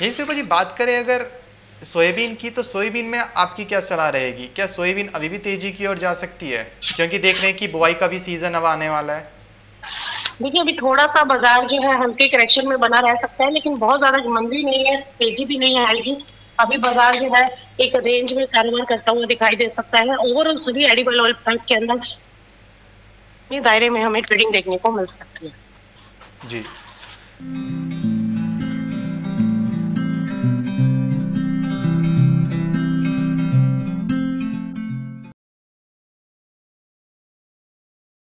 Principal जी बात करें अगर सोयाबीन की, तो सोयाबीन में आपकी क्या सलाह रहेगी? क्या सोयाबीन अभी भी तेजी की ओर जा सकती है, क्योंकि देख रहे हैं कि बुआई का भी सीजन अब आने वाला है? देखिए अभी थोड़ा सा बाजार जो है हल्के करेक्शन में बना रह सकता है, लेकिन बहुत ज्यादा मंदी नहीं है, तेजी भी नहीं आएगी। अभी बाजार जो है एक रेंज में कारोबार करता हुआ दिखाई दे सकता है। ओवरऑल सभी एडिबल ऑयल प्राइस के अंदर इस दायरे में हमें ट्रेडिंग देखने को मिल सकती है। जी।